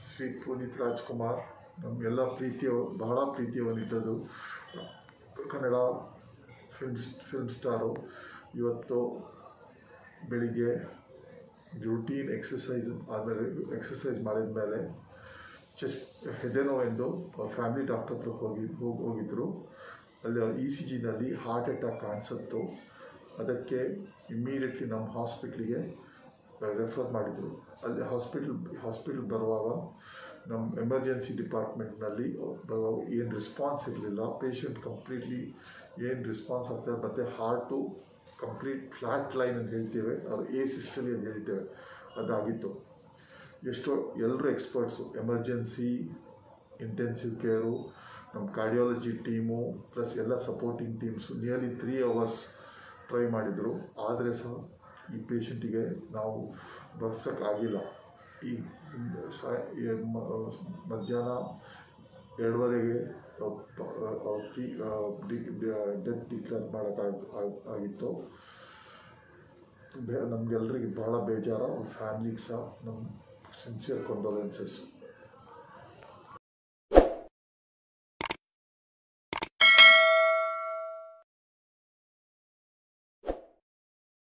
ಶ್ರೀ ಪುನೀತ್ ರಾಜ್ಕುಮಾರ್ ನಮಗೆಲ್ಲ ಬಹಳ ಪ್ರೀತಿಯವನಿದ್ದದು Kannada film star. ಇವತ್ತು ಬೆಳಿಗ್ಗೆ ರೂಟೀನ್ ಎಕ್ಸಸೈಸ್ ಮಾಡಿದ ಮೇಲೆ ಹೆದೆನೋವೆಂದು ಫ್ಯಾಮಿಲಿ ಡಾಕ್ಟರ್ ಹತ್ರ ಹೋಗಿದ್ದರು. ಅಲ್ಲಿ ECGನಲ್ಲಿ ಹಾರ್ಟ್ ಅಟ್ಯಾಕ್ ಕಾಣಿಸುತ್ತು. ಅದಕ್ಕೆ ಇಮ್ಮಿಡಿಯೇಟ್ಲಿ ನಮ್ಮ ಹಾಸ್ಪಿಟ್ಲಿಗೆ ರೆಫರ್ ಮಾಡಿದರು. ಅಲ್ಲಿ ಹಾಸ್ಪಿಟಲ್ ಬರುವಾಗ ನಮ್ಮ ಎಮರ್ಜೆನ್ಸಿ ಡಿಪಾರ್ಟ್ಮೆಂಟ್ನಲ್ಲಿ ಬರುವಾಗ ಏನು ರೆಸ್ಪಾನ್ಸ್ ಇರಲಿಲ್ಲ. ಪೇಷಂಟ್ ಕಂಪ್ಲೀಟ್ಲಿ ಏನು ರೆಸ್ಪಾನ್ಸ್ ಆಗ್ತದೆ ಮತ್ತು ಹಾರ್ಟು ಕಂಪ್ಲೀಟ್ ಫ್ಲ್ಯಾಟ್ ಲೈನ್ ಅಂತ ಹೇಳ್ತೇವೆ, ಅದು ಸಿಸ್ಟಲಿ ಅಂತ ಹೇಳ್ತೇವೆ, ಅದಾಗಿತ್ತು. ಎಲ್ಲರೂ ಎಕ್ಸ್ಪರ್ಟ್ಸು, ಎಮರ್ಜೆನ್ಸಿ, ಇಂಟೆನ್ಸಿವ್ ಕೇರು, ನಮ್ಮ ಕಾರ್ಡಿಯಾಲಜಿ ಟೀಮು ಪ್ಲಸ್ ಎಲ್ಲ supporting teams nearly 3 hours try ಮಾಡಿದರು. ಆದರೆ ಸಹ ಈ ಪೇಷಂಟಿಗೆ ನಾವು ಬರ್ಸೋಕ್ಕಾಗಿಲ್ಲ. ಈ ಮಧ್ಯಾಹ್ನ 2:30ಗೆ ಡೆತ್ ಡಿಕ್ಲೇರ್ ಮಾಡೋಕ್ಕಾಗಿತ್ತು. ನಮಗೆಲ್ಲರಿಗೆ ಭಾಳ ಬೇಜಾರು. ಅವ್ರ ಫ್ಯಾಮಿಲಿಗೆ ಸಹ ನಮ್ಮ ಸಿನ್ಸಿಯರ್ ಕಂಡೋಲೆನ್ಸಸ್.